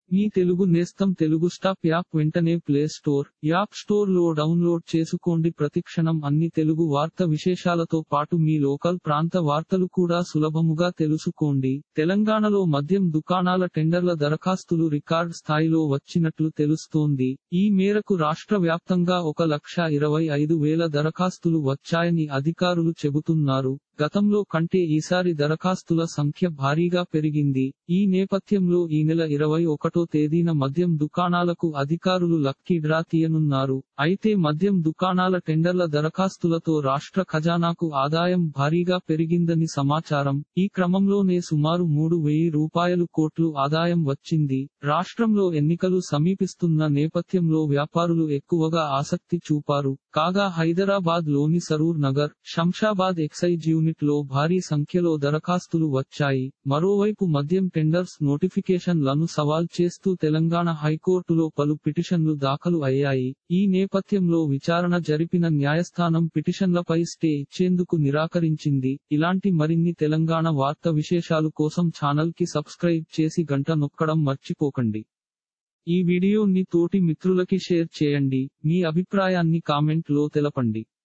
మీ తెలుగు నేస్తం Telugu stop app వెంటనే play store, app store లో డౌన్లోడ్ చేసుకోండి. ప్రతిక్షణం అన్ని తెలుగు వార్త విశేషాలతో పాటు మీ లోకల్ ప్రాంత వార్తలు కూడా సులభముగా తెలుసుకోండి. తెలంగాణలో మద్యం దుకాణాల టెండర్ల దరఖాస్తులు రికార్డ్ స్థాయిలో వచ్చినట్లు తెలుస్తోంది. ఈ మేరకు రాష్ట్ర వ్యాప్తంగా 1,25,000 దరఖాస్తులు వచ్చాయని అధికారులు చెబుతున్నారు. గతంలో కంటే ఈసారి దరఖాస్తుల సంఖ్య భారీగా పెరిగింది. ఈ నేపథ్యంలో ఈ నెల 21వ తేదీన మద్యం దుకాణాలకు అధికారులు లక్కీ డ్రా తీయనున్నారు. అయితే మద్యం దుకాణాల టెండర్ల దరఖాస్తులతో రాష్ట్ర ఖజానాకు ఆదాయం భారీగా పెరిగిందని సమాచారం. ఈ క్రమంలోనే సుమారు 3,000 కోట్లు ఆదాయం వచ్చింది. రాష్ట్రంలో ఎన్నికలు సమీపిస్తున్న నేపథ్యంలో వ్యాపారులు ఎక్కువగా ఆసక్తి చూపారు. కాగా హైదరాబాద్ లోని సరూర్ నగర్, శంషాబాద్ ఎక్సైజ్ యూనిట్ లో భారీ సంఖ్యలో దరఖాస్తులు వచ్చాయి. మరోవైపు మద్యం టెండర్స్ నోటిఫికేషన్ లను సవాల్ చేస్తూ తెలంగాణ హైకోర్టులో పలు పిటిషన్లు దాఖలు అయ్యాయి. ఈ నేపథ్యంలో విచారణ జరిపిన న్యాయస్థానం పిటిషన్లపై స్టే ఇచ్చేందుకు నిరాకరించింది. ఇలాంటి మరిన్ని తెలంగాణ వార్త విశేషాలు కోసం ఛానల్ కి సబ్స్క్రైబ్ చేసి గంట నొక్కడం మర్చిపోకండి. ఈ వీడియోని తోటి మిత్రులకి షేర్ చేయండి. మీ అభిప్రాయాన్ని కామెంట్ లో తెలపండి.